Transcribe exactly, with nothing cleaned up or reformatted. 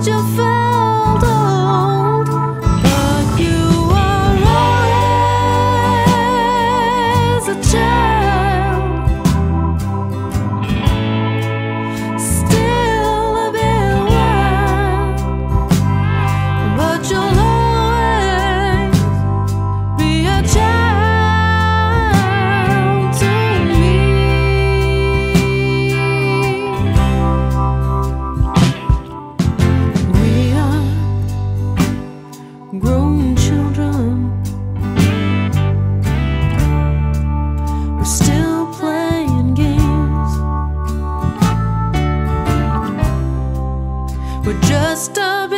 you felt old, but you are always a child, still a bit wild, but you'll always be a child to me. We are grown children, we're still playing games, we're just a bit